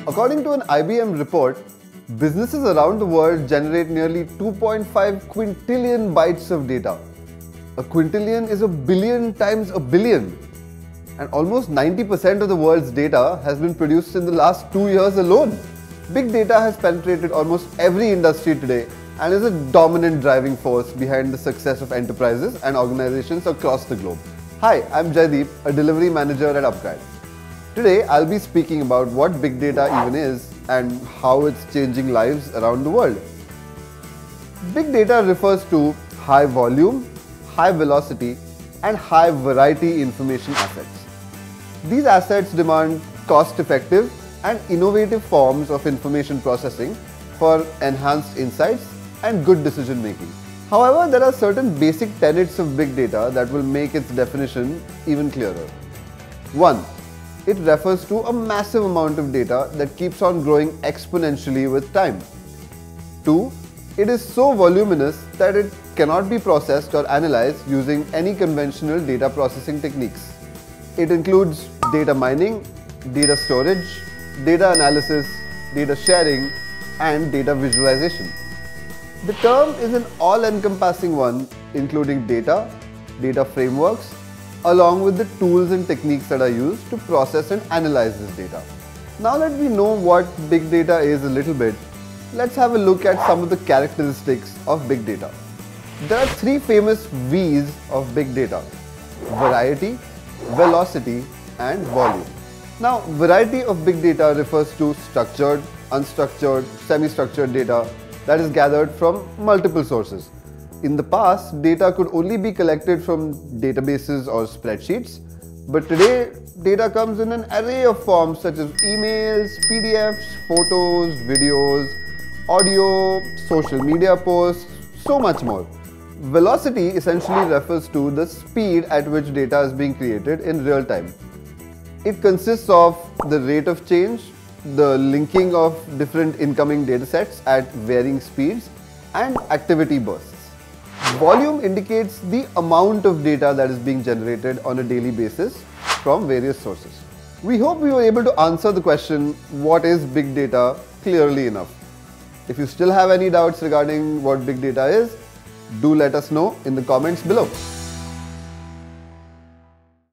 According to an IBM report, businesses around the world generate nearly 2.5 quintillion bytes of data. A quintillion is a billion times a billion. And almost 90% of the world's data has been produced in the last 2 years alone. Big data has penetrated almost every industry today and is a dominant driving force behind the success of enterprises and organizations across the globe. Hi, I'm Jaideep, a delivery manager at upGrad. Today, I'll be speaking about what big data even is and how it's changing lives around the world. Big data refers to high volume, high velocity, and high variety information assets. These assets demand cost-effective and innovative forms of information processing for enhanced insights and good decision making. However, there are certain basic tenets of big data that will make its definition even clearer. 1. It refers to a massive amount of data that keeps on growing exponentially with time. 2. It is so voluminous that it cannot be processed or analyzed using any conventional data processing techniques. It includes data mining, data storage, data analysis, data sharing, and data visualization. The term is an all-encompassing one, including data, data frameworks, along with the tools and techniques that are used to process and analyze this data. Now that we know what big data is a little bit, let's have a look at some of the characteristics of big data. There are three famous V's of big data: variety, velocity, and volume. Now, variety of big data refers to structured, unstructured, semi-structured data that is gathered from multiple sources. In the past, data could only be collected from databases or spreadsheets, but today data comes in an array of forms such as emails, PDFs, photos, videos, audio, social media posts, so much more. Velocity essentially refers to the speed at which data is being created in real time. It consists of the rate of change, the linking of different incoming datasets at varying speeds, and activity bursts. Volume indicates the amount of data that is being generated on a daily basis from various sources. We hope we were able to answer the question, what is big data, clearly enough. If you still have any doubts regarding what big data is, do let us know in the comments below.